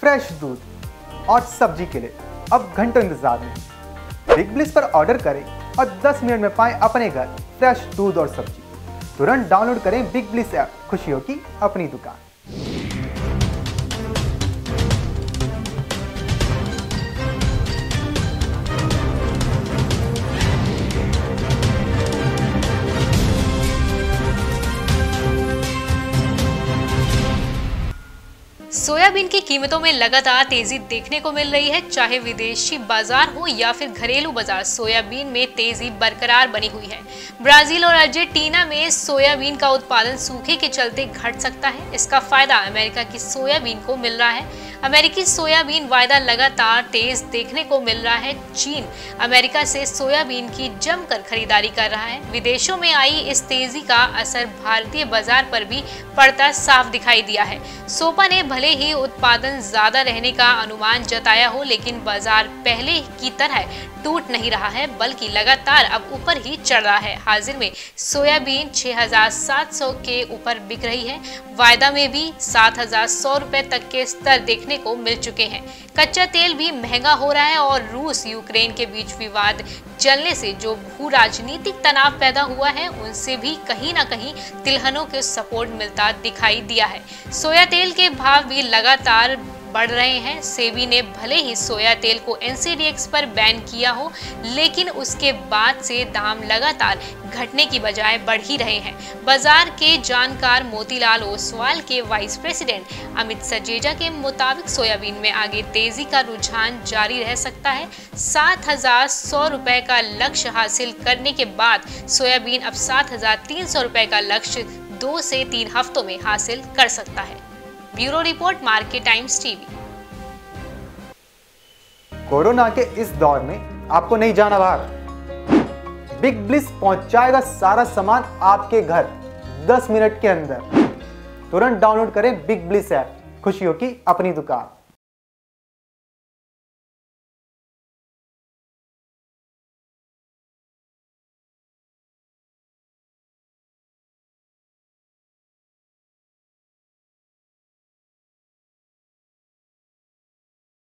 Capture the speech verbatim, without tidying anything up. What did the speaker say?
Fresh दूध और सब्जी के लिए अब घंटों इंतजार नहीं। बिग ब्लिस पर ऑर्डर करें और दस मिनट में पाएं अपने घर फ्रेश दूध और सब्जी। तुरंत डाउनलोड करें बिग ब्लिस ऐप, खुशियों की अपनी दुकान। सोयाबीन की कीमतों में लगातार तेजी देखने को मिल रही है। चाहे विदेशी बाजार हो या फिर घरेलू बाजार, सोयाबीन में तेजी बरकरार बनी हुई है। ब्राजील और अर्जेंटीना में सोयाबीन का उत्पादन सूखे के चलते घट सकता है। इसका फायदा अमेरिका की सोयाबीन को मिल रहा है। अमेरिकी सोयाबीन वायदा लगातार तेज देखने को मिल रहा है। चीन अमेरिका से सोयाबीन की जमकर खरीदारी कर रहा है। विदेशों में आई इस तेजी का असर भारतीय बाजार पर भी पड़ता साफ दिखाई दिया है। सोपा ने भले ही उत्पादन ज्यादा रहने का अनुमान जताया हो, लेकिन बाजार पहले की तरह टूट नहीं रहा है, बल्कि लगातार अब ऊपर ही चढ़ रहा है। हाजिर में सोयाबीन छह हजार सात सौ के ऊपर बिक रही है। वायदा में भी सात हजार सौ रुपए तक के स्तर देखने को मिल चुके हैं। कच्चा तेल भी महंगा हो रहा है और रूस यूक्रेन के बीच विवाद चलने से जो भू राजनीतिक तनाव पैदा हुआ है, उनसे भी कहीं ना कहीं तिलहनों के सपोर्ट मिलता दिखाई दिया है। सोया तेल के भाव भी लगातार बढ़ रहे हैं। सेबी ने भले ही सोया तेल को एन सी डी एक्स पर बैन किया हो, लेकिन उसके बाद से दाम लगातार घटने की बजाय बढ़ ही रहे हैं। बाजार के जानकार मोतीलाल ओसवाल के वाइस प्रेसिडेंट अमित सजेजा के मुताबिक सोयाबीन में आगे तेजी का रुझान जारी रह सकता है। सात हजार सौ रुपए का लक्ष्य हासिल करने के बाद सोयाबीन अब सात हजार तीन सौ रुपए का लक्ष्य दो से तीन हफ्तों में हासिल कर सकता है। Bureau report, market Times TV. Corona के इस दौर में आपको नहीं जाना बाहर। बिग ब्लिस पहुंचाएगा सारा सामान आपके घर दस मिनट के अंदर। तुरंत डाउनलोड करें बिग ब्लिस ऐप, खुशियों की अपनी दुकान।